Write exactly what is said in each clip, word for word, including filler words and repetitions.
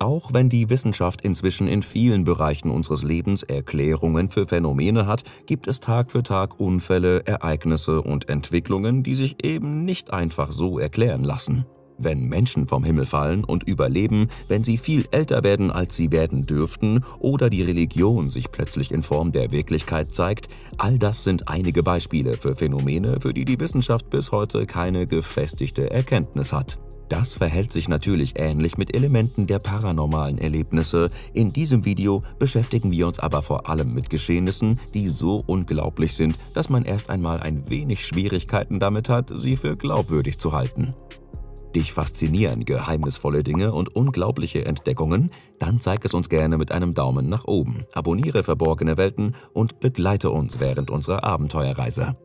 Auch wenn die Wissenschaft inzwischen in vielen Bereichen unseres Lebens Erklärungen für Phänomene hat, gibt es Tag für Tag Unfälle, Ereignisse und Entwicklungen, die sich eben nicht einfach so erklären lassen. Wenn Menschen vom Himmel fallen und überleben, wenn sie viel älter werden, als sie werden dürften, oder die Religion sich plötzlich in Form der Wirklichkeit zeigt, all das sind einige Beispiele für Phänomene, für die die Wissenschaft bis heute keine gefestigte Erkenntnis hat. Das verhält sich natürlich ähnlich mit Elementen der paranormalen Erlebnisse. In diesem Video beschäftigen wir uns aber vor allem mit Geschehnissen, die so unglaublich sind, dass man erst einmal ein wenig Schwierigkeiten damit hat, sie für glaubwürdig zu halten. Dich faszinieren geheimnisvolle Dinge und unglaubliche Entdeckungen? Dann zeig es uns gerne mit einem Daumen nach oben, abonniere Verborgene Welten und begleite uns während unserer Abenteuerreise.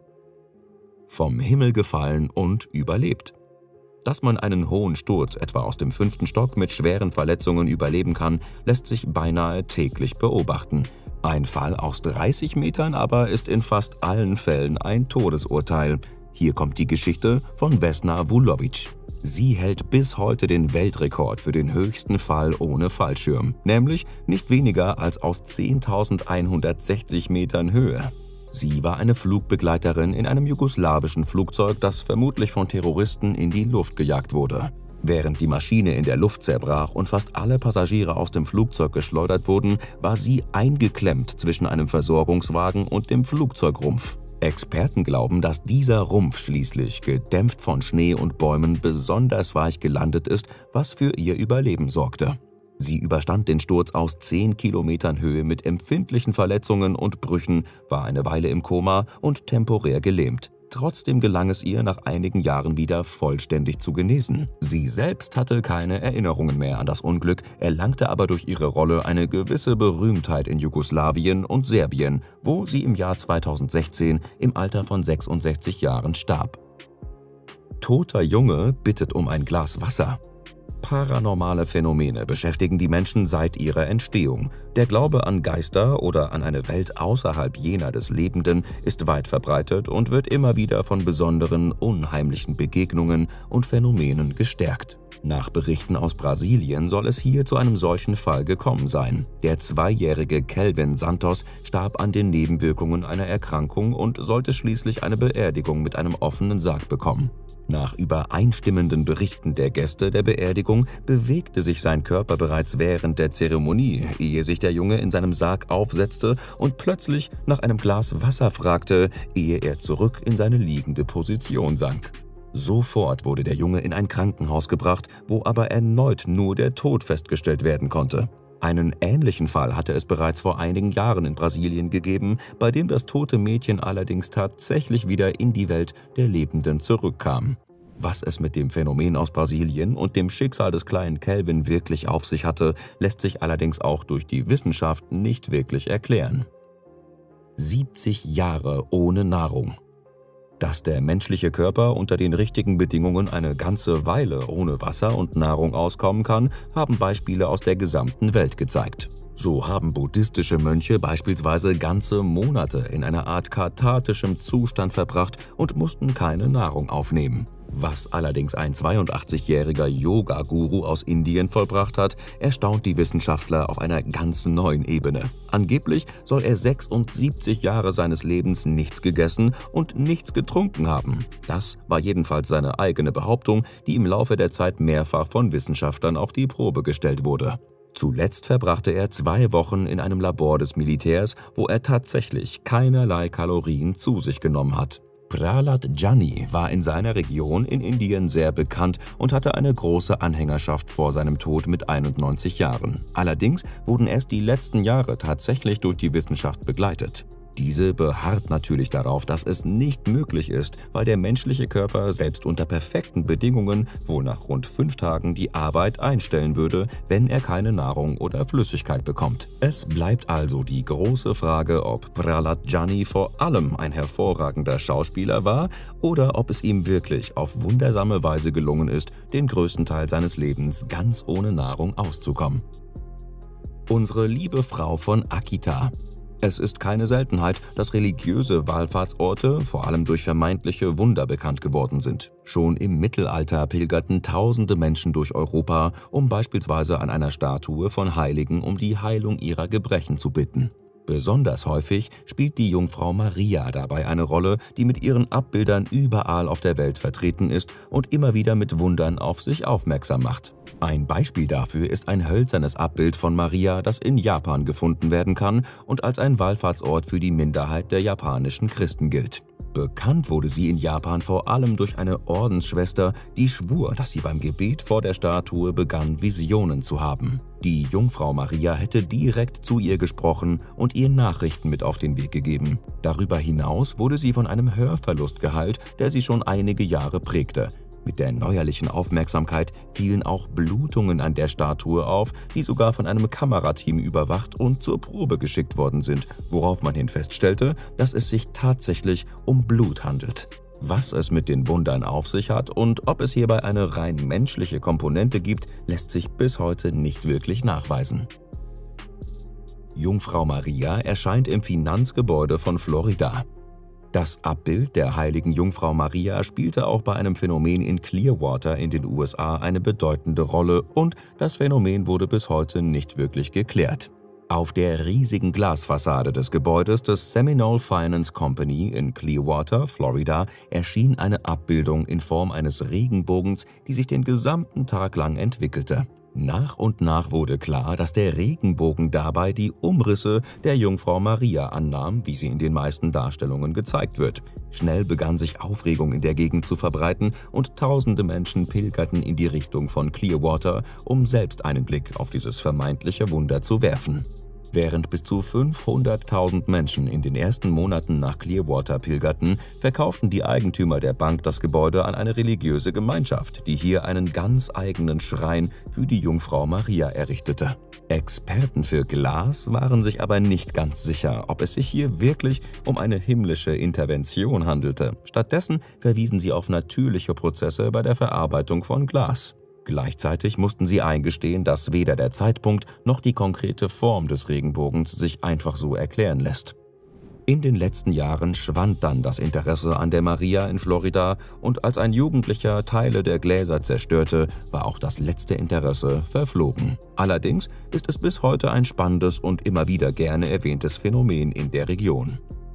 Vom Himmel gefallen und überlebt. Dass man einen hohen Sturz etwa aus dem fünften Stock mit schweren Verletzungen überleben kann, lässt sich beinahe täglich beobachten. Ein Fall aus dreißig Metern aber ist in fast allen Fällen ein Todesurteil. Hier kommt die Geschichte von Vesna Vulovic. Sie hält bis heute den Weltrekord für den höchsten Fall ohne Fallschirm, nämlich nicht weniger als aus zehntausendeinhundertsechzig Metern Höhe. Sie war eine Flugbegleiterin in einem jugoslawischen Flugzeug, das vermutlich von Terroristen in die Luft gejagt wurde. Während die Maschine in der Luft zerbrach und fast alle Passagiere aus dem Flugzeug geschleudert wurden, war sie eingeklemmt zwischen einem Versorgungswagen und dem Flugzeugrumpf. Experten glauben, dass dieser Rumpf schließlich, gedämpft von Schnee und Bäumen, besonders weich gelandet ist, was für ihr Überleben sorgte. Sie überstand den Sturz aus zehn Kilometern Höhe mit empfindlichen Verletzungen und Brüchen, war eine Weile im Koma und temporär gelähmt. Trotzdem gelang es ihr, nach einigen Jahren wieder vollständig zu genesen. Sie selbst hatte keine Erinnerungen mehr an das Unglück, erlangte aber durch ihre Rolle eine gewisse Berühmtheit in Jugoslawien und Serbien, wo sie im Jahr zweitausendsechzehn im Alter von sechsundsechzig Jahren starb. Toter Junge bittet um ein Glas Wasser. Paranormale Phänomene beschäftigen die Menschen seit ihrer Entstehung. Der Glaube an Geister oder an eine Welt außerhalb jener des Lebenden ist weit verbreitet und wird immer wieder von besonderen, unheimlichen Begegnungen und Phänomenen gestärkt. Nach Berichten aus Brasilien soll es hier zu einem solchen Fall gekommen sein. Der zweijährige Kelvin Santos starb an den Nebenwirkungen einer Erkrankung und sollte schließlich eine Beerdigung mit einem offenen Sarg bekommen. Nach übereinstimmenden Berichten der Gäste der Beerdigung bewegte sich sein Körper bereits während der Zeremonie, ehe sich der Junge in seinem Sarg aufsetzte und plötzlich nach einem Glas Wasser fragte, ehe er zurück in seine liegende Position sank. Sofort wurde der Junge in ein Krankenhaus gebracht, wo aber erneut nur der Tod festgestellt werden konnte. Einen ähnlichen Fall hatte es bereits vor einigen Jahren in Brasilien gegeben, bei dem das tote Mädchen allerdings tatsächlich wieder in die Welt der Lebenden zurückkam. Was es mit dem Phänomen aus Brasilien und dem Schicksal des kleinen Kelvin wirklich auf sich hatte, lässt sich allerdings auch durch die Wissenschaft nicht wirklich erklären. siebzig Jahre ohne Nahrung. Dass der menschliche Körper unter den richtigen Bedingungen eine ganze Weile ohne Wasser und Nahrung auskommen kann, haben Beispiele aus der gesamten Welt gezeigt. So haben buddhistische Mönche beispielsweise ganze Monate in einer Art kathartischem Zustand verbracht und mussten keine Nahrung aufnehmen. Was allerdings ein zweiundachtzigjähriger Yoga-Guru aus Indien vollbracht hat, erstaunt die Wissenschaftler auf einer ganz neuen Ebene. Angeblich soll er sechsundsiebzig Jahre seines Lebens nichts gegessen und nichts getrunken haben. Das war jedenfalls seine eigene Behauptung, die im Laufe der Zeit mehrfach von Wissenschaftlern auf die Probe gestellt wurde. Zuletzt verbrachte er zwei Wochen in einem Labor des Militärs, wo er tatsächlich keinerlai Kalorien zu sich genommen hat. Prahlad Jani war in seiner Region in Indien sehr bekannt und hatte eine große Anhängerschaft vor seinem Tod mit einundneunzig Jahren. Allerdings wurden erst die letzten Jahre tatsächlich durch die Wissenschaft begleitet. Diese beharrt natürlich darauf, dass es nicht möglich ist, weil der menschliche Körper selbst unter perfekten Bedingungen wohl nach rund fünf Tagen die Arbeit einstellen würde, wenn er keine Nahrung oder Flüssigkeit bekommt. Es bleibt also die große Frage, ob Prahlad Jani vor allem ein hervorragender Schauspieler war oder ob es ihm wirklich auf wundersame Weise gelungen ist, den größten Teil seines Lebens ganz ohne Nahrung auszukommen. Unsere liebe Frau von Akita. Es ist keine Seltenheit, dass religiöse Wallfahrtsorte vor allem durch vermeintliche Wunder bekannt geworden sind. Schon im Mittelalter pilgerten tausende Menschen durch Europa, um beispielsweise an einer Statue von Heiligen um die Heilung ihrer Gebrechen zu bitten. Besonders häufig spielt die Jungfrau Maria dabei eine Rolle, die mit ihren Abbildern überall auf der Welt vertreten ist und immer wieder mit Wundern auf sich aufmerksam macht. Ein Beispiel dafür ist ein hölzernes Abbild von Maria, das in Japan gefunden werden kann und als ein Wallfahrtsort für die Minderheit der japanischen Christen gilt. Bekannt wurde sie in Japan vor allem durch eine Ordensschwester, die schwur, dass sie beim Gebet vor der Statue begann, Visionen zu haben. Die Jungfrau Maria hätte direkt zu ihr gesprochen und ihr Nachrichten mit auf den Weg gegeben. Darüber hinaus wurde sie von einem Hörverlust geheilt, der sie schon einige Jahre prägte. Mit der neuerlichen Aufmerksamkeit fielen auch Blutungen an der Statue auf, die sogar von einem Kamerateam überwacht und zur Probe geschickt worden sind, worauf man hin feststellte, dass es sich tatsächlich um Blut handelt. Was es mit den Wundern auf sich hat und ob es hierbei eine rein menschliche Komponente gibt, lässt sich bis heute nicht wirklich nachweisen. Jungfrau Maria erscheint im Finanzgebäude von Florida. Das Abbild der heiligen Jungfrau Maria spielte auch bei einem Phänomen in Clearwater in den U S A eine bedeutende Rolle und das Phänomen wurde bis heute nicht wirklich geklärt. Auf der riesigen Glasfassade des Gebäudes des Seminole Finance Company in Clearwater, Florida, erschien eine Abbildung in Form eines Regenbogens, die sich den gesamten Tag lang entwickelte. Nach und nach wurde klar, dass der Regenbogen dabei die Umrisse der Jungfrau Maria annahm, wie sie in den meisten Darstellungen gezeigt wird. Schnell begann sich Aufregung in der Gegend zu verbreiten und tausende Menschen pilgerten in die Richtung von Clearwater, um selbst einen Blick auf dieses vermeintliche Wunder zu werfen. Während bis zu fünfhunderttausend Menschen in den ersten Monaten nach Clearwater pilgerten, verkauften die Eigentümer der Bank das Gebäude an eine religiöse Gemeinschaft, die hier einen ganz eigenen Schrein für die Jungfrau Maria errichtete. Experten für Glas waren sich aber nicht ganz sicher, ob es sich hier wirklich um eine himmlische Intervention handelte. Stattdessen verwiesen sie auf natürliche Prozesse bei der Verarbeitung von Glas. Gleichzeitig mussten sie eingestehen, dass weder der Zeitpunkt noch die konkrete Form des Regenbogens sich einfach so erklären lässt. In den letzten Jahren schwand dann das Interesse an der Maria in Florida und als ein Jugendlicher Teile der Gläser zerstörte, war auch das letzte Interesse verflogen. Allerdings ist es bis heute ein spannendes und immer wieder gerne erwähntes Phänomen in der Region.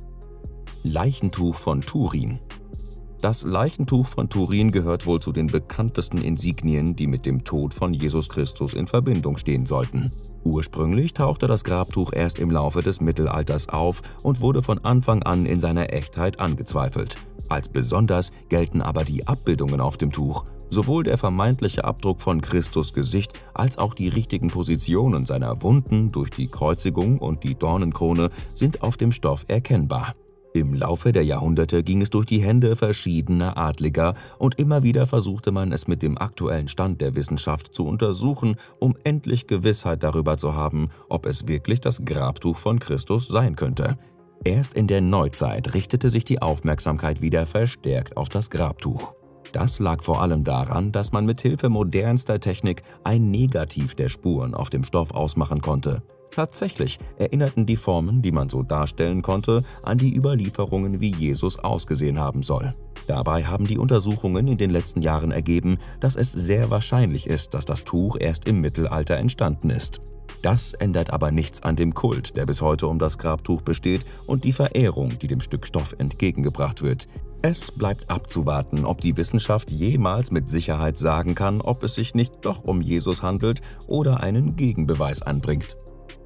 Leichentuch von Turin. Das Leichentuch von Turin gehört wohl zu den bekanntesten Insignien, die mit dem Tod von Jesus Christus in Verbindung stehen sollten. Ursprünglich tauchte das Grabtuch erst im Laufe des Mittelalters auf und wurde von Anfang an in seiner Echtheit angezweifelt. Als besonders gelten aber die Abbildungen auf dem Tuch. Sowohl der vermeintliche Abdruck von Christus Gesicht als auch die richtigen Positionen seiner Wunden durch die Kreuzigung und die Dornenkrone sind auf dem Stoff erkennbar. Im Laufe der Jahrhunderte ging es durch die Hände verschiedener Adliger und immer wieder versuchte man es mit dem aktuellen Stand der Wissenschaft zu untersuchen, um endlich Gewissheit darüber zu haben, ob es wirklich das Grabtuch von Christus sein könnte. Erst in der Neuzeit richtete sich die Aufmerksamkeit wieder verstärkt auf das Grabtuch. Das lag vor allem daran, dass man mit Hilfe modernster Technik ein Negativ der Spuren auf dem Stoff ausmachen konnte. Tatsächlich erinnerten die Formen, die man so darstellen konnte, an die Überlieferungen, wie Jesus ausgesehen haben soll. Dabei haben die Untersuchungen in den letzten Jahren ergeben, dass es sehr wahrscheinlich ist, dass das Tuch erst im Mittelalter entstanden ist. Das ändert aber nichts an dem Kult, der bis heute um das Grabtuch besteht und die Verehrung, die dem Stück Stoff entgegengebracht wird. Es bleibt abzuwarten, ob die Wissenschaft jemals mit Sicherheit sagen kann, ob es sich nicht doch um Jesus handelt oder einen Gegenbeweis anbringt.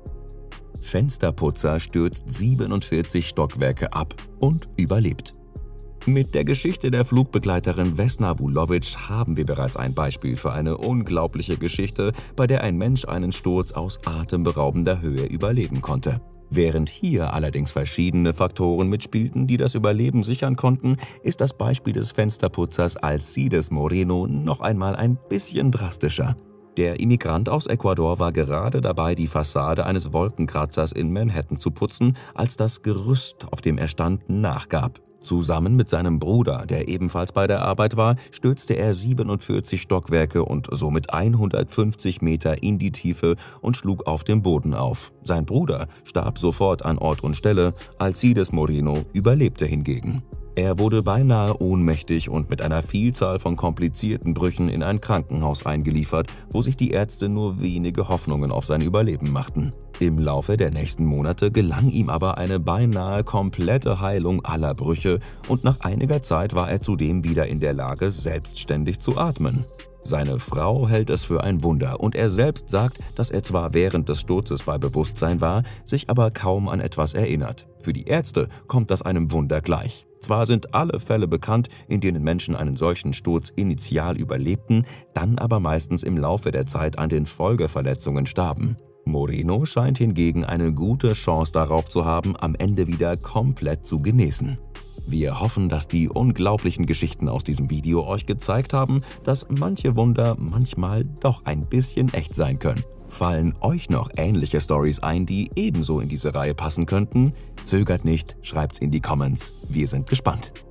Fensterputzer stürzt siebenundvierzig Stockwerke ab und überlebt. Mit der Geschichte der Flugbegleiterin Vesna Vulovic haben wir bereits ein Beispiel für eine unglaubliche Geschichte, bei der ein Mensch einen Sturz aus atemberaubender Höhe überleben konnte. Während hier allerdings verschiedene Faktoren mitspielten, die das Überleben sichern konnten, ist das Beispiel des Fensterputzers Alcides Moreno noch einmal ein bisschen drastischer. Der Immigrant aus Ecuador war gerade dabei, die Fassade eines Wolkenkratzers in Manhattan zu putzen, als das Gerüst, auf dem er stand, nachgab. Zusammen mit seinem Bruder, der ebenfalls bei der Arbeit war, stürzte er siebenundvierzig Stockwerke und somit hundertfünfzig Meter in die Tiefe und schlug auf dem Boden auf. Sein Bruder starb sofort an Ort und Stelle, Alcides Moreno überlebte hingegen. Er wurde beinahe ohnmächtig und mit einer Vielzahl von komplizierten Brüchen in ein Krankenhaus eingeliefert, wo sich die Ärzte nur wenige Hoffnungen auf sein Überleben machten. Im Laufe der nächsten Monate gelang ihm aber eine beinahe komplette Heilung aller Brüche und nach einiger Zeit war er zudem wieder in der Lage, selbstständig zu atmen. Seine Frau hält es für ein Wunder und er selbst sagt, dass er zwar während des Sturzes bei Bewusstsein war, sich aber kaum an etwas erinnert. Für die Ärzte kommt das einem Wunder gleich. Zwar sind alle Fälle bekannt, in denen Menschen einen solchen Sturz initial überlebten, dann aber meistens im Laufe der Zeit an den Folgeverletzungen starben. Moreno scheint hingegen eine gute Chance darauf zu haben, am Ende wieder komplett zu genesen. Wir hoffen, dass die unglaublichen Geschichten aus diesem Video euch gezeigt haben, dass manche Wunder manchmal doch ein bisschen echt sein können. Fallen euch noch ähnliche Stories ein, die ebenso in diese Reihe passen könnten? Zögert nicht, schreibt's in die Comments. Wir sind gespannt.